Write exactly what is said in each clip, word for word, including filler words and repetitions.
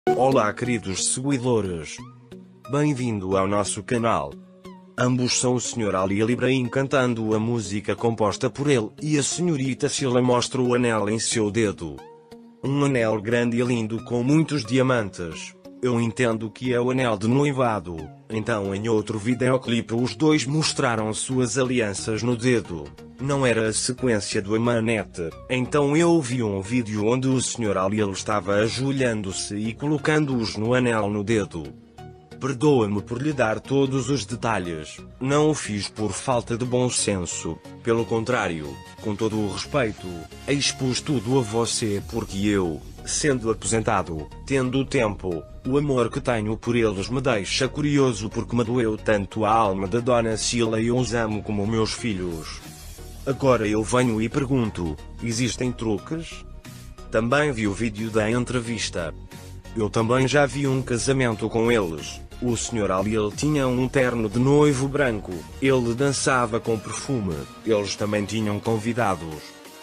Olá queridos seguidores, bem-vindo ao nosso canal. Ambos são o senhor Ali Ibrahim cantando a música composta por ele, e a senhorita Sila mostra o anel em seu dedo. Um anel grande e lindo com muitos diamantes. Eu entendo que é o anel de noivado. Então em outro videoclipe os dois mostraram suas alianças no dedo. Não era a sequência do Amanete. Então eu vi um vídeo onde o senhor Ali estava ajoelhando-se e colocando-os no anel no dedo. Perdoa-me por lhe dar todos os detalhes. Não o fiz por falta de bom senso. Pelo contrário, com todo o respeito, expus tudo a você porque eu, sendo aposentado, tendo tempo, o amor que tenho por eles me deixa curioso porque me doeu tanto a alma da Dona Sila e eu os amo como meus filhos. Agora eu venho e pergunto, existem truques? Também vi o vídeo da entrevista. Eu também já vi um casamento com eles. O senhor Ali tinha um terno de noivo branco, ele dançava com perfume, eles também tinham convidados.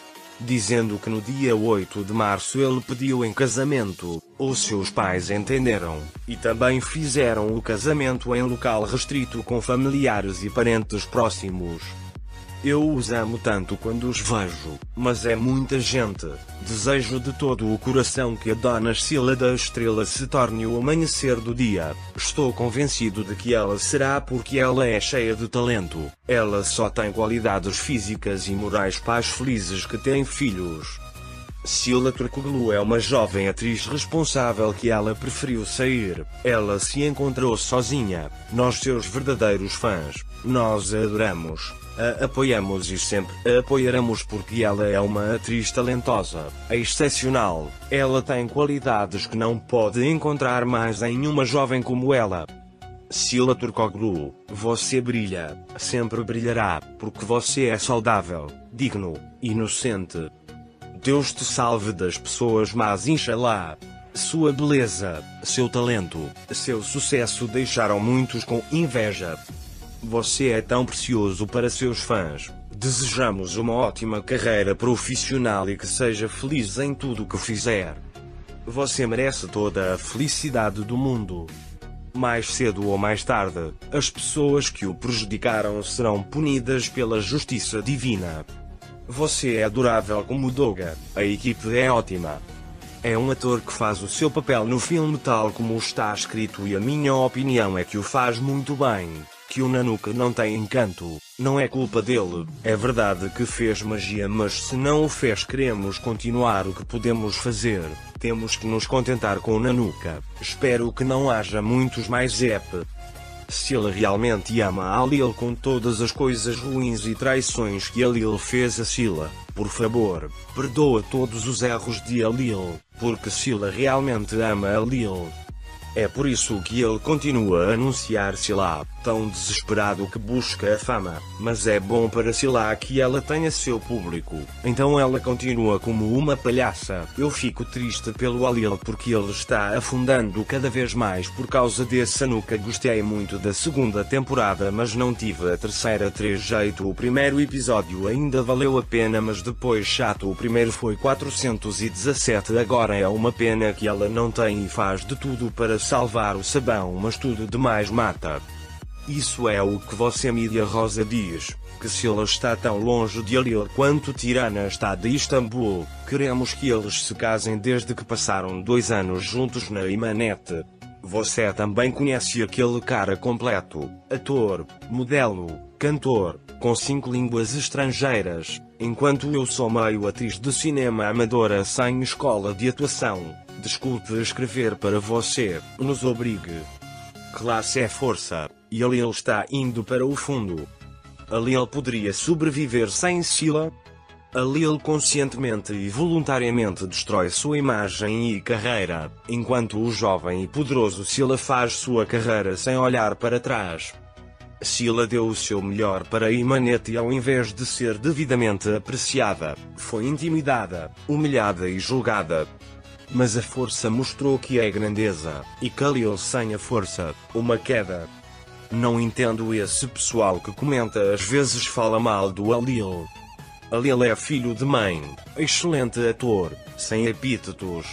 Dizendo que no dia oito de março ele pediu em casamento, os seus pais entenderam, e também fizeram o casamento em local restrito com familiares e parentes próximos. Eu os amo tanto quando os vejo, mas é muita gente. Desejo de todo o coração que a Dona Sila da Estrela se torne o amanhecer do dia. Estou convencido de que ela será porque ela é cheia de talento. Ela só tem qualidades físicas e morais pais felizes que têm filhos. Sila Turkoglu é uma jovem atriz responsável que ela preferiu sair. Ela se encontrou sozinha. Nós, seus verdadeiros fãs, nós a adoramos. A apoiamos e sempre a apoiaremos porque ela é uma atriz talentosa, excepcional. Ela tem qualidades que não pode encontrar mais em uma jovem como ela. Sila Turkoglu, você brilha, sempre brilhará, porque você é saudável, digno, inocente. Deus te salve das pessoas más, inshallah. Sua beleza, seu talento, seu sucesso deixaram muitos com inveja. Você é tão precioso para seus fãs. Desejamos uma ótima carreira profissional e que seja feliz em tudo o que fizer. Você merece toda a felicidade do mundo. Mais cedo ou mais tarde, as pessoas que o prejudicaram serão punidas pela justiça divina. Você é adorável como Doga, a equipe é ótima. É um ator que faz o seu papel no filme tal como está escrito e a minha opinião é que o faz muito bem. Que o Nanuka não tem encanto, não é culpa dele. É verdade que fez magia, mas se não o fez, queremos continuar. O que podemos fazer? Temos que nos contentar com o Nanuka. Espero que não haja muitos mais ep. Sila realmente ama a Alil com todas as coisas ruins e traições que Alil fez a Sila. Por favor, perdoa todos os erros de Alil, porque Sila realmente ama Alil. É por isso que ele continua a anunciar Sila, tão desesperado que busca a fama, mas é bom para Sila que ela tenha seu público, então ela continua como uma palhaça. Eu fico triste pelo Alil porque ele está afundando cada vez mais por causa desse Nunca gostei muito da segunda temporada, mas não tive a terceira três jeito. O primeiro episódio ainda valeu a pena, mas depois chato. O primeiro foi quatrocentos e dezassete, agora é uma pena que ela não tem e faz de tudo para salvar o sabão, mas tudo demais mata. Isso é o que você mídia rosa diz, que Sila está tão longe de Alil quanto Tirana está de Istambul. Queremos que eles se casem desde que passaram dois anos juntos na Imanete. Você também conhece aquele cara completo, ator, modelo, cantor, com cinco línguas estrangeiras, enquanto eu sou meio atriz de cinema amadora sem escola de atuação. Desculpe escrever para você, nos obrigue. Classe é força, e Alil está indo para o fundo. Alil poderia sobreviver sem Sila? Alil conscientemente e voluntariamente destrói sua imagem e carreira, enquanto o jovem e poderoso Sila faz sua carreira sem olhar para trás. Sila deu o seu melhor para Imanete e ao invés de ser devidamente apreciada, foi intimidada, humilhada e julgada. Mas a força mostrou que é grandeza, e Khalil sem a força, uma queda. Não entendo esse pessoal que comenta às vezes fala mal do Alil. Alil é filho de mãe, excelente ator, sem epítetos.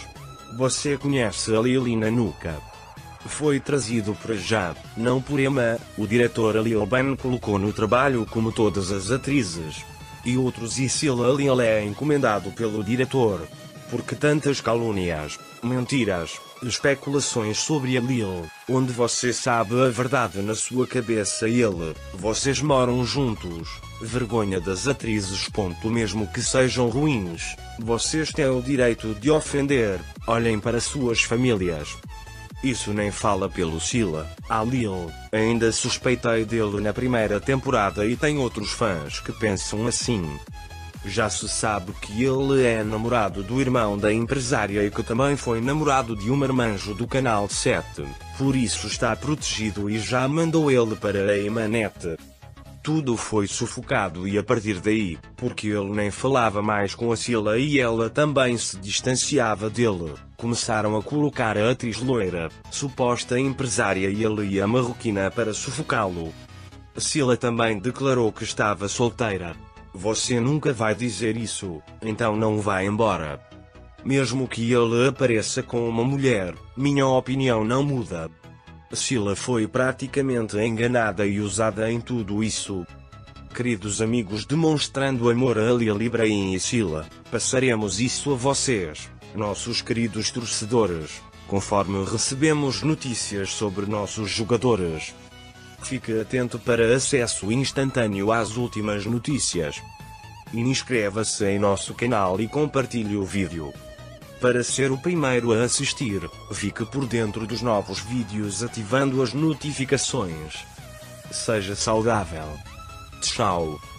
Você conhece a Lily Nanuka? Foi trazido por já, não por Emma, o diretor Lil Ben colocou no trabalho como todas as atrizes. E outros e Sila Lil é encomendado pelo diretor. Porque tantas calúnias, mentiras, especulações sobre a Lil, onde você sabe a verdade na sua cabeça e ele, vocês moram juntos, vergonha das atrizes. Ponto. Mesmo que sejam ruins, vocês têm o direito de ofender, olhem para suas famílias. Isso nem fala pelo Sila. A Lil, ainda suspeitei dele na primeira temporada e tem outros fãs que pensam assim. Já se sabe que ele é namorado do irmão da empresária e que também foi namorado de um marmanjo do Canal sete, por isso está protegido e já mandou ele para a Emanet. Tudo foi sufocado e a partir daí, porque ele nem falava mais com a Sila e ela também se distanciava dele, começaram a colocar a atriz loira, suposta empresária e ele e a marroquina para sufocá-lo. Sila também declarou que estava solteira. Você nunca vai dizer isso, então não vá embora. Mesmo que ele apareça com uma mulher, minha opinião não muda. Sila foi praticamente enganada e usada em tudo isso. Queridos amigos, demonstrando amor a Lil Ibrahim e Sila, passaremos isso a vocês, nossos queridos torcedores, conforme recebemos notícias sobre nossos jogadores. Fique atento para acesso instantâneo às últimas notícias. Inscreva-se em nosso canal e compartilhe o vídeo. Para ser o primeiro a assistir, fique por dentro dos novos vídeos ativando as notificações. Seja saudável. Tchau.